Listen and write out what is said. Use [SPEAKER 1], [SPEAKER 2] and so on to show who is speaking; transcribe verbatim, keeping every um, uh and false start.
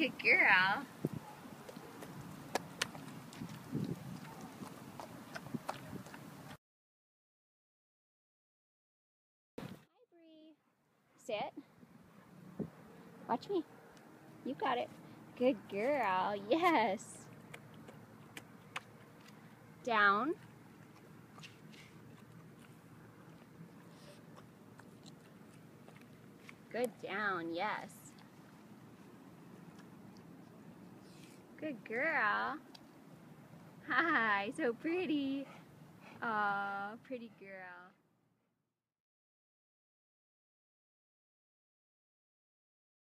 [SPEAKER 1] Good girl. Hi, Brie. Sit. Watch me. You got it. Good girl. Yes. Down. Good down. Yes. Good girl. Hi. So pretty. Aw, pretty girl.